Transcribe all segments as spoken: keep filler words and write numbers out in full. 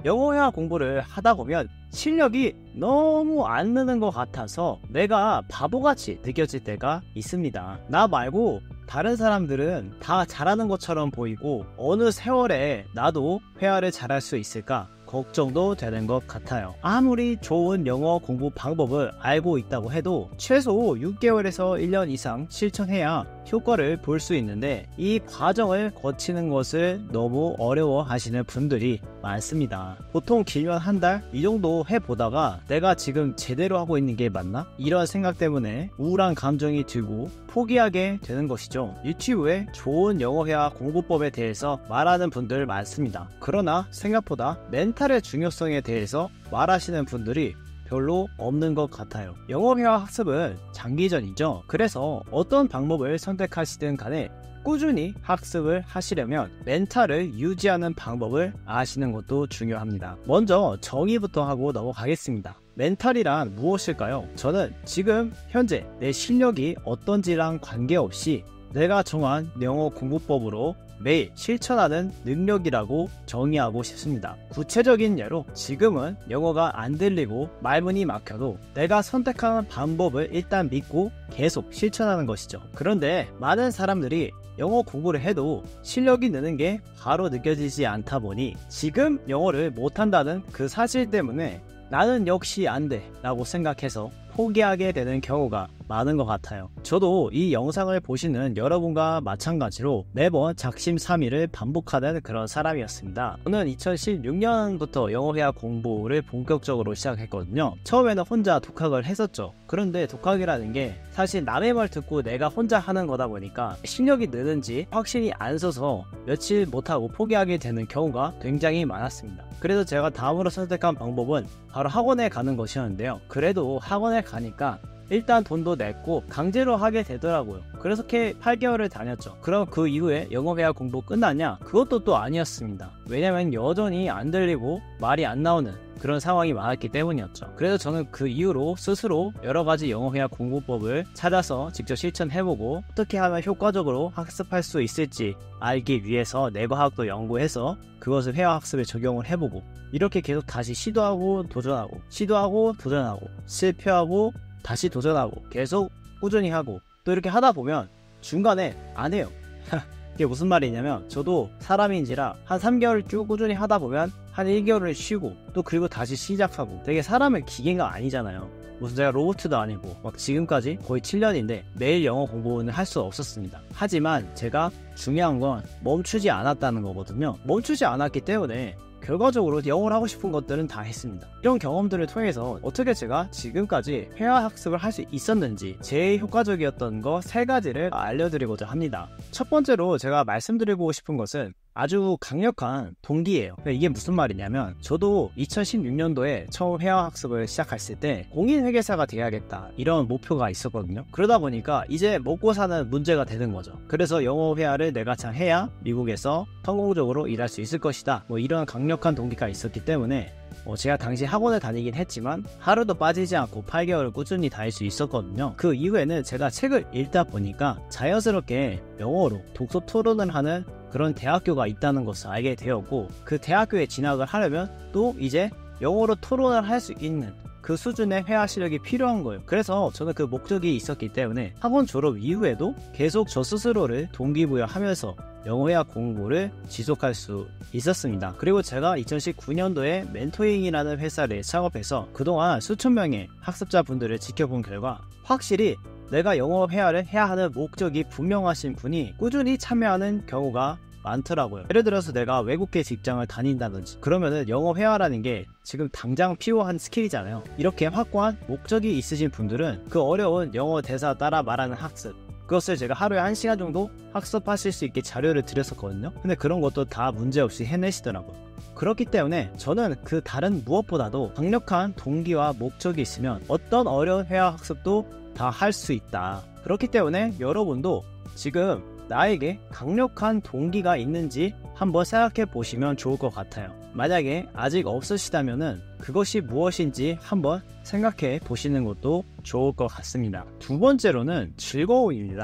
영어 회화 공부를 하다 보면 실력이 너무 안 느는 것 같아서 내가 바보같이 느껴질 때가 있습니다. 나 말고 다른 사람들은 다 잘하는 것처럼 보이고 어느 세월에 나도 회화를 잘할 수 있을까 걱정도 되는 것 같아요. 아무리 좋은 영어 공부 방법을 알고 있다고 해도 최소 육 개월에서 일 년 이상 실천해야 효과를 볼 수 있는데 이 과정을 거치는 것을 너무 어려워 하시는 분들이 많습니다. 보통 길면 한 달 이 정도 해보다가 내가 지금 제대로 하고 있는 게 맞나? 이런 생각 때문에 우울한 감정이 들고 포기하게 되는 것이죠. 유튜브에 좋은 영어 회화 공부법에 대해서 말하는 분들 많습니다. 그러나 생각보다 멘탈의 중요성에 대해서 말하시는 분들이 별로 없는 것 같아요. 영어 회화 학습은 장기전이죠. 그래서 어떤 방법을 선택하시든 간에 꾸준히 학습을 하시려면 멘탈을 유지하는 방법을 아시는 것도 중요합니다. 먼저 정의부터 하고 넘어가겠습니다. 멘탈이란 무엇일까요? 저는 지금 현재 내 실력이 어떤지랑 관계없이 내가 정한 영어 공부법으로 매일 실천하는 능력이라고 정의하고 싶습니다. 구체적인 예로 지금은 영어가 안 들리고 말문이 막혀도 내가 선택하는 방법을 일단 믿고 계속 실천하는 것이죠. 그런데 많은 사람들이 영어 공부를 해도 실력이 느는 게 바로 느껴지지 않다 보니 지금 영어를 못한다는 그 사실 때문에 나는 역시 안 돼 라고 생각해서 포기하게 되는 경우가 많은 것 같아요. 저도 이 영상을 보시는 여러분과 마찬가지로 매번 작심삼일을 반복하는 그런 사람이었습니다. 저는 이천십육 년부터 영어 회화 공부를 본격적으로 시작했거든요. 처음에는 혼자 독학을 했었죠. 그런데 독학이라는 게 사실 남의 말 듣고 내가 혼자 하는 거다 보니까 실력이 느는지 확신이 안 서서 며칠 못하고 포기하게 되는 경우가 굉장히 많았습니다. 그래서 제가 다음으로 선택한 방법은 바로 학원에 가는 것이었는데요. 그래도 학원에 가니까 일단 돈도 냈고 강제로 하게 되더라고요. 그래서 이렇게 팔 개월을 다녔죠. 그럼 그 이후에 영어 회화 공부 끝났냐? 그것도 또 아니었습니다. 왜냐면 여전히 안 들리고 말이 안 나오는 그런 상황이 많았기 때문이었죠. 그래서 저는 그 이후로 스스로 여러가지 영어 회화 공부법을 찾아서 직접 실천해보고 어떻게 하면 효과적으로 학습할 수 있을지 알기 위해서 내과학도 연구해서 그것을 회화 학습에 적용을 해보고 이렇게 계속 다시 시도하고 도전하고 시도하고 도전하고 실패하고 다시 도전하고 계속 꾸준히 하고 또 이렇게 하다 보면 중간에 안 해요. 이게 무슨 말이냐면 저도 사람인지라 한 삼 개월 쭉 꾸준히 하다 보면 한 일 개월을 쉬고 또 그리고 다시 시작하고 되게 사람은 기계가 아니잖아요. 무슨 제가 로봇도 아니고 막 지금까지 거의 칠 년인데 매일 영어 공부는 할 수 없었습니다. 하지만 제가 중요한 건 멈추지 않았다는 거거든요. 멈추지 않았기 때문에 결과적으로 영어를 하고 싶은 것들은 다 했습니다. 이런 경험들을 통해서 어떻게 제가 지금까지 회화 학습을 할 수 있었는지 제일 효과적이었던 거 세 가지를 알려드리고자 합니다. 첫 번째로 제가 말씀드리고 싶은 것은 아주 강력한 동기예요. 이게 무슨 말이냐면 저도 이천십육 년도에 처음 회화 학습을 시작했을 때 공인회계사가 돼야겠다 이런 목표가 있었거든요. 그러다 보니까 이제 먹고 사는 문제가 되는 거죠. 그래서 영어 회화를 내가 잘 해야 미국에서 성공적으로 일할 수 있을 것이다, 뭐 이런 강력한 동기가 있었기 때문에 어, 제가 당시 학원을 다니긴 했지만 하루도 빠지지 않고 팔 개월을 꾸준히 다닐 수 있었거든요. 그 이후에는 제가 책을 읽다 보니까 자연스럽게 영어로 독서 토론을 하는 그런 대학교가 있다는 것을 알게 되었고 그 대학교에 진학을 하려면 또 이제 영어로 토론을 할 수 있는 그 수준의 회화 실력이 필요한 거예요. 그래서 저는 그 목적이 있었기 때문에 학원 졸업 이후에도 계속 저 스스로를 동기부여하면서 영어 회화 공부를 지속할 수 있었습니다. 그리고 제가 이천십구 년도에 멘토잉이라는 회사를 창업해서 그동안 수천 명의 학습자분들을 지켜본 결과 확실히 내가 영어 회화를 해야 하는 목적이 분명하신 분이 꾸준히 참여하는 경우가 많더라고요. 예를 들어서 내가 외국계 직장을 다닌다든지 그러면은 영어 회화라는 게 지금 당장 필요한 스킬이잖아요. 이렇게 확고한 목적이 있으신 분들은 그 어려운 영어 대사 따라 말하는 학습 그것을 제가 하루에 한 시간 정도 학습하실 수 있게 자료를 드렸었거든요. 근데 그런 것도 다 문제없이 해내시더라고요. 그렇기 때문에 저는 그 다른 무엇보다도 강력한 동기와 목적이 있으면 어떤 어려운 회화 학습도 다 할 수 있다. 그렇기 때문에 여러분도 지금 나에게 강력한 동기가 있는지 한번 생각해 보시면 좋을 것 같아요. 만약에 아직 없으시다면은 그것이 무엇인지 한번 생각해 보시는 것도 좋을 것 같습니다. 두 번째로는 즐거움입니다.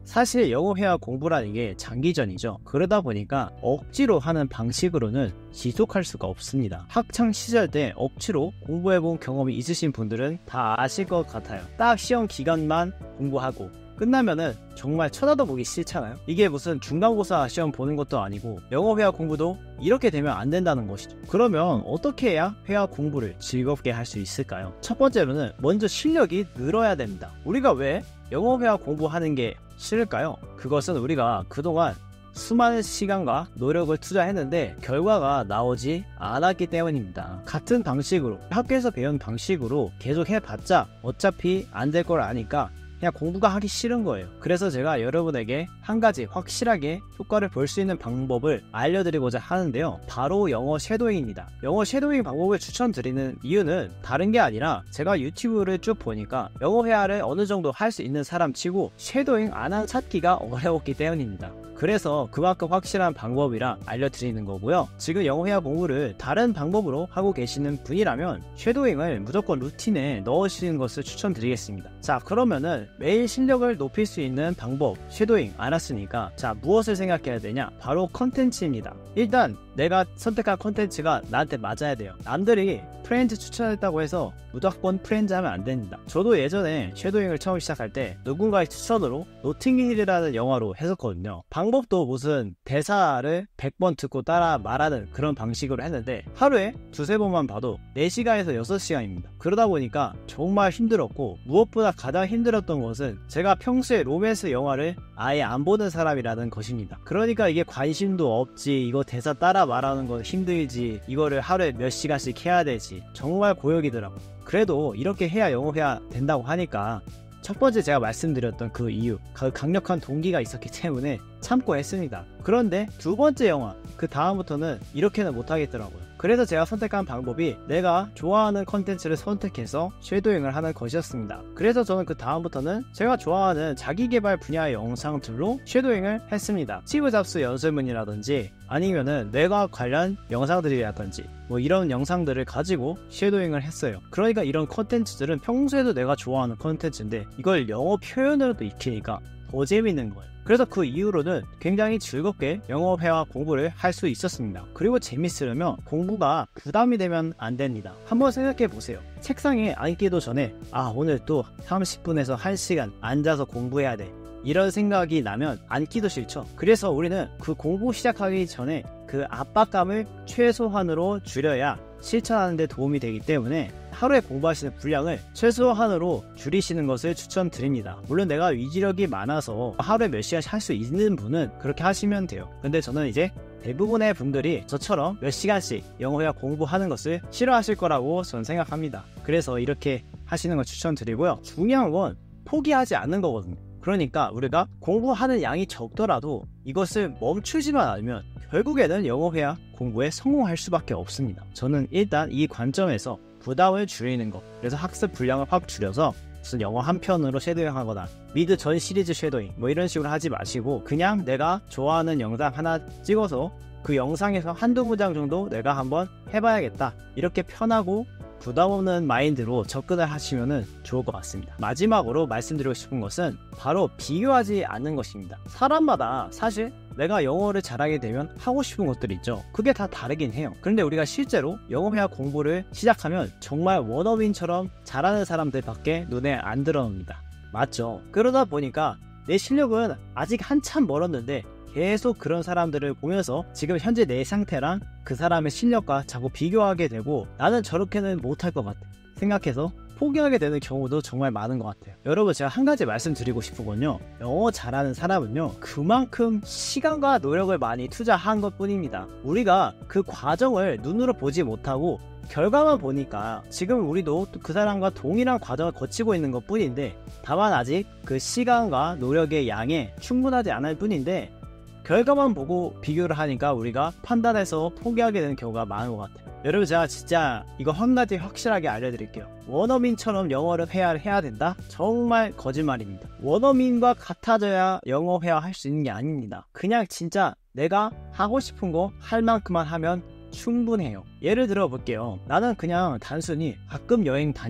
사실 영어 회화 공부라는 게 장기전이죠. 그러다 보니까 억지로 하는 방식으로는 지속할 수가 없습니다. 학창 시절 때 억지로 공부해본 경험이 있으신 분들은 다 아실 것 같아요. 딱 시험 기간만 공부하고 끝나면은 정말 쳐다도 보기 싫잖아요. 이게 무슨 중간고사 시험 보는 것도 아니고 영어 회화 공부도 이렇게 되면 안 된다는 것이죠. 그러면 어떻게 해야 회화 공부를 즐겁게 할 수 있을까요? 첫 번째로는 먼저 실력이 늘어야 됩니다. 우리가 왜 영어 회화 공부하는 게 싫을까요? 그것은 우리가 그동안 수많은 시간과 노력을 투자했는데 결과가 나오지 않았기 때문입니다. 같은 방식으로 학교에서 배운 방식으로 계속 해봤자 어차피 안 될 걸 아니까 그냥 공부가 하기 싫은 거예요. 그래서 제가 여러분에게 한 가지 확실하게 효과를 볼 수 있는 방법을 알려드리고자 하는데요. 바로 영어 쉐도잉입니다. 영어 쉐도잉 방법을 추천드리는 이유는 다른 게 아니라 제가 유튜브를 쭉 보니까 영어 회화를 어느 정도 할 수 있는 사람 치고 쉐도잉 안 한 찾기가 어려웠기 때문입니다. 그래서 그만큼 확실한 방법이라 알려드리는 거고요. 지금 영어 회화 공부를 다른 방법으로 하고 계시는 분이라면 쉐도잉을 무조건 루틴에 넣으시는 것을 추천드리겠습니다. 자, 그러면은 매일 실력을 높일 수 있는 방법 쉐도잉 알았으니까 자, 무엇을 생각해야 되냐? 바로 컨텐츠입니다. 일단 내가 선택한 컨텐츠가 나한테 맞아야 돼요. 남들이 프렌즈 추천했다고 해서 무조건 프렌즈 하면 안 됩니다. 저도 예전에 쉐도잉을 처음 시작할 때 누군가의 추천으로 노팅힐이라는 영화로 했었거든요. 방법도 무슨 대사를 백 번 듣고 따라 말하는 그런 방식으로 했는데 하루에 두세 번만 봐도 네 시간에서 여섯 시간입니다. 그러다 보니까 정말 힘들었고 무엇보다 가장 힘들었던 것은 제가 평소에 로맨스 영화를 아예 안 보는 사람이라는 것입니다. 그러니까 이게 관심도 없지, 이거 대사 따라 말하는 건 힘들지, 이거를 하루에 몇 시간씩 해야 되지, 정말 고역이더라고요. 그래도 이렇게 해야 영어 회화 된다고 하니까 첫 번째 제가 말씀드렸던 그 이유, 그 강력한 동기가 있었기 때문에 참고 했습니다. 그런데 두 번째 영화, 그 다음부터는 이렇게는 못하겠더라고요. 그래서 제가 선택한 방법이 내가 좋아하는 컨텐츠를 선택해서 쉐도잉을 하는 것이었습니다. 그래서 저는 그 다음부터는 제가 좋아하는 자기개발 분야의 영상들로 쉐도잉을 했습니다. 스티브 잡스 연설문이라든지 아니면은 뇌과 관련 영상들이라든지 뭐 이런 영상들을 가지고 쉐도잉을 했어요. 그러니까 이런 컨텐츠들은 평소에도 내가 좋아하는 컨텐츠인데 이걸 영어 표현으로도 익히니까 더 재밌는 거예요. 그래서 그 이후로는 굉장히 즐겁게 영어 회화 공부를 할 수 있었습니다. 그리고 재밌으려면 공부가 부담이 되면 안 됩니다. 한번 생각해 보세요. 책상에 앉기도 전에 아, 오늘 또 삼십 분에서 한 시간 앉아서 공부해야 돼, 이런 생각이 나면 앉기도 싫죠. 그래서 우리는 그 공부 시작하기 전에 그 압박감을 최소한으로 줄여야 실천하는 데 도움이 되기 때문에 하루에 공부하시는 분량을 최소한으로 줄이시는 것을 추천드립니다. 물론 내가 위지력이 많아서 하루에 몇 시간씩 할 수 있는 분은 그렇게 하시면 돼요. 근데 저는 이제 대부분의 분들이 저처럼 몇 시간씩 영어 회화 공부하는 것을 싫어하실 거라고 저는 생각합니다. 그래서 이렇게 하시는 걸 추천드리고요. 중요한 건 포기하지 않는 거거든요. 그러니까 우리가 공부하는 양이 적더라도 이것을 멈추지만 않으면 결국에는 영어 회화 공부에 성공할 수밖에 없습니다. 저는 일단 이 관점에서 부담을 줄이는 것, 그래서 학습 분량을 확 줄여서 무슨 영어 한 편으로 쉐도잉 하거나 미드 전 시리즈 쉐도잉 뭐 이런 식으로 하지 마시고 그냥 내가 좋아하는 영상 하나 찍어서 그 영상에서 한두 문장 정도 내가 한번 해봐야겠다, 이렇게 편하고 부담 없는 마인드로 접근을 하시면 좋을 것 같습니다. 마지막으로 말씀드리고 싶은 것은 바로 비교하지 않는 것입니다. 사람마다 사실 내가 영어를 잘하게 되면 하고 싶은 것들이 있죠. 그게 다 다르긴 해요. 그런데 우리가 실제로 영어 회화 공부를 시작하면 정말 원어민처럼 잘하는 사람들밖에 눈에 안 들어옵니다. 맞죠? 그러다 보니까 내 실력은 아직 한참 멀었는데 계속 그런 사람들을 보면서 지금 현재 내 상태랑 그 사람의 실력과 자꾸 비교하게 되고 나는 저렇게는 못할 것 같아 생각해서 포기하게 되는 경우도 정말 많은 것 같아요. 여러분, 제가 한 가지 말씀드리고 싶은 건요, 영어 잘하는 사람은요 그만큼 시간과 노력을 많이 투자한 것 뿐입니다. 우리가 그 과정을 눈으로 보지 못하고 결과만 보니까 지금 우리도 그 사람과 동일한 과정을 거치고 있는 것 뿐인데 다만 아직 그 시간과 노력의 양에 충분하지 않을 뿐인데 결과만 보고 비교를 하니까 우리가 판단해서 포기하게 되는 경우가 많은 것 같아요. 여러분, 제가 진짜 이거 한 가지 확실하게 알려드릴게요. 원어민처럼 영어를 회화를 해야 된다? 정말 거짓말입니다. 원어민과 같아져야 영어 회화 할 수 있는 게 아닙니다. 그냥 진짜 내가 하고 싶은 거 할 만큼만 하면 충분해요. 예를 들어 볼게요. 나는 그냥 단순히 가끔 여행 다녀,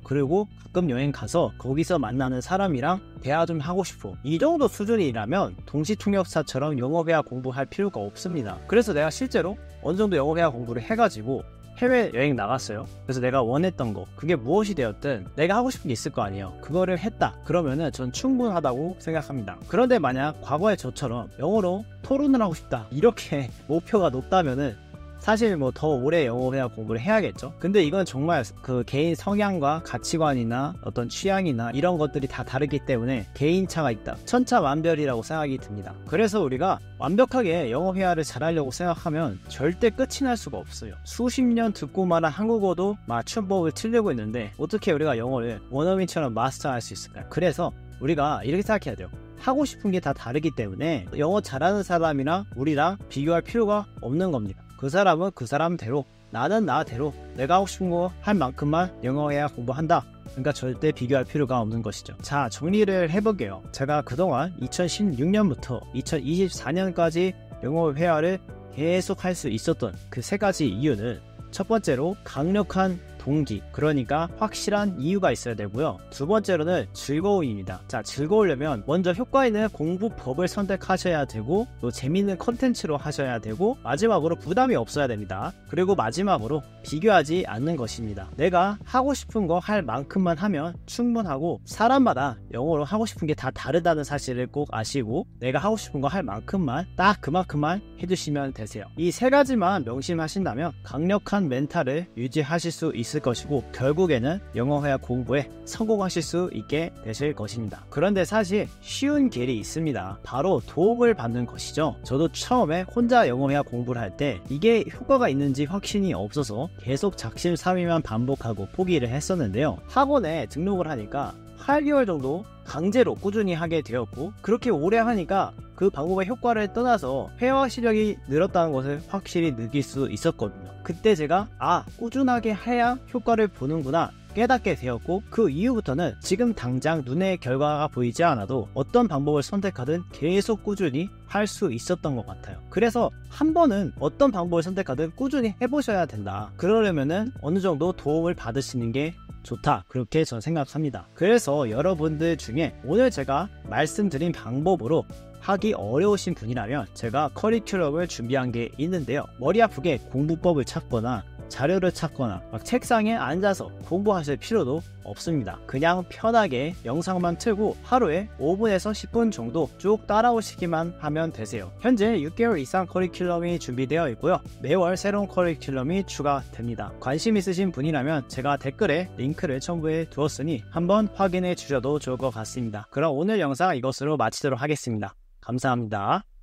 그리고 가끔 여행 가서 거기서 만나는 사람이랑 대화 좀 하고 싶어. 이 정도 수준이라면 동시통역사처럼 영어회화 공부할 필요가 없습니다. 그래서 내가 실제로 어느 정도 영어회화 공부를 해가지고 해외여행 나갔어요. 그래서 내가 원했던 거, 그게 무엇이 되었든 내가 하고 싶은 게 있을 거 아니에요. 그거를 했다 그러면은 전 충분하다고 생각합니다. 그런데 만약 과거의 저처럼 영어로 토론을 하고 싶다 이렇게 목표가 높다면은 사실 뭐 더 오래 영어회화 공부를 해야겠죠. 근데 이건 정말 그 개인 성향과 가치관이나 어떤 취향이나 이런 것들이 다 다르기 때문에 개인차가 있다, 천차만별이라고 생각이 듭니다. 그래서 우리가 완벽하게 영어회화를 잘하려고 생각하면 절대 끝이 날 수가 없어요. 수십 년 듣고 말한 한국어도 맞춤법을 틀리고 있는데 어떻게 우리가 영어를 원어민처럼 마스터할 수 있을까요? 그래서 우리가 이렇게 생각해야 돼요. 하고 싶은 게 다 다르기 때문에 영어 잘하는 사람이랑 우리랑 비교할 필요가 없는 겁니다. 그 사람은 그 사람대로, 나는 나대로 내가 하고 싶은 거 할 만큼만 영어회화 공부한다. 그러니까 절대 비교할 필요가 없는 것이죠. 자, 정리를 해볼게요. 제가 그동안 이천십육 년부터 이천이십사 년까지 영어회화를 계속 할 수 있었던 그 세 가지 이유는, 첫 번째로 강력한 동기, 그러니까 확실한 이유가 있어야 되고요. 두 번째로는 즐거움입니다. 자, 즐거우려면 먼저 효과 있는 공부법을 선택하셔야 되고, 또 재밌는 컨텐츠로 하셔야 되고, 마지막으로 부담이 없어야 됩니다. 그리고 마지막으로 비교하지 않는 것입니다. 내가 하고 싶은 거 할 만큼만 하면 충분하고, 사람마다 영어로 하고 싶은 게 다 다르다는 사실을 꼭 아시고, 내가 하고 싶은 거 할 만큼만 딱 그만큼만 해주시면 되세요. 이 세 가지만 명심하신다면 강력한 멘탈을 유지하실 수 있습니다. 있을 것이고, 결국에는 영어회화 공부에 성공하실 수 있게 되실 것입니다. 그런데 사실 쉬운 길이 있습니다. 바로 도움을 받는 것이죠. 저도 처음에 혼자 영어회화 공부를 할 때 이게 효과가 있는지 확신이 없어서 계속 작심삼일만 반복하고 포기를 했었는데요. 학원에 등록을 하니까 팔 개월 정도 강제로 꾸준히 하게 되었고, 그렇게 오래 하니까 그 방법의 효과를 떠나서 회화 실력이 늘었다는 것을 확실히 느낄 수 있었거든요. 그때 제가 아, 꾸준하게 해야 효과를 보는구나 깨닫게 되었고, 그 이후부터는 지금 당장 눈에 결과가 보이지 않아도 어떤 방법을 선택하든 계속 꾸준히 할 수 있었던 것 같아요. 그래서 한 번은 어떤 방법을 선택하든 꾸준히 해보셔야 된다. 그러려면은 어느 정도 도움을 받으시는 게 좋다, 그렇게 전 생각합니다. 그래서 여러분들 중에 오늘 제가 말씀드린 방법으로 하기 어려우신 분이라면 제가 커리큘럼을 준비한 게 있는데요. 머리 아프게 공부법을 찾거나 자료를 찾거나 막 책상에 앉아서 공부하실 필요도 없습니다. 그냥 편하게 영상만 틀고 하루에 오 분에서 십 분 정도 쭉 따라오시기만 하면 되세요. 현재 육 개월 이상 커리큘럼이 준비되어 있고요. 매월 새로운 커리큘럼이 추가됩니다. 관심 있으신 분이라면 제가 댓글에 링크를 첨부해 두었으니 한번 확인해 주셔도 좋을 것 같습니다. 그럼 오늘 영상 이것으로 마치도록 하겠습니다. 감사합니다.